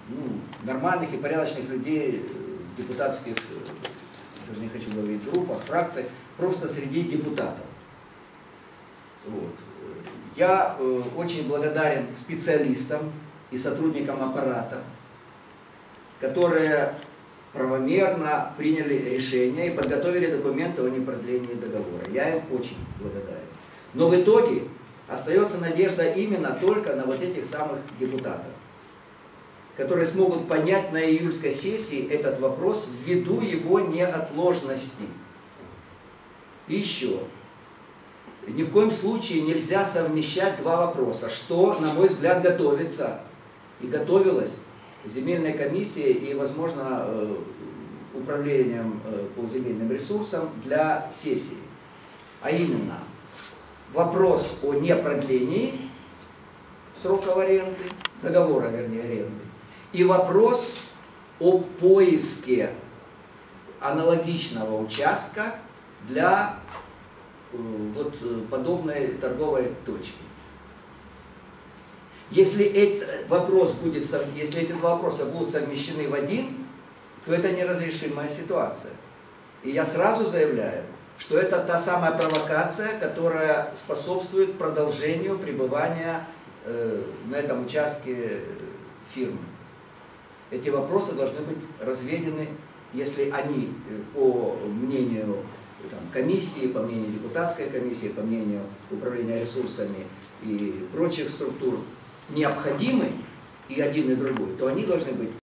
нормальных и порядочных людей, депутатских, даже не хочу говорить, группах, фракциях, просто среди депутатов. Вот. Я очень благодарен специалистам и сотрудникам аппарата, которые правомерно приняли решение и подготовили документы о непродлении договора. Я им очень благодарен. Но в итоге остается надежда именно только на вот этих самых депутатов, которые смогут понять на июльской сессии этот вопрос ввиду его неотложности. И еще. Ни в коем случае нельзя совмещать два вопроса, что, на мой взгляд, готовится и готовилось земельной комиссией и, возможно, управлением по земельным ресурсам для сессии. А именно, вопрос о непродлении срока аренды, договора, вернее, аренды, и вопрос о поиске аналогичного участка для подобной торговой точки. Если эти два вопроса будут совмещены в один, то это неразрешимая ситуация. И я сразу заявляю, что это та самая провокация, которая способствует продолжению пребывания на этом участке фирмы. Эти вопросы должны быть разведены, если они, по мнению комиссии, по мнению депутатской комиссии, по мнению управления ресурсами и прочих структур, необходимы и один, и другой, то они должны быть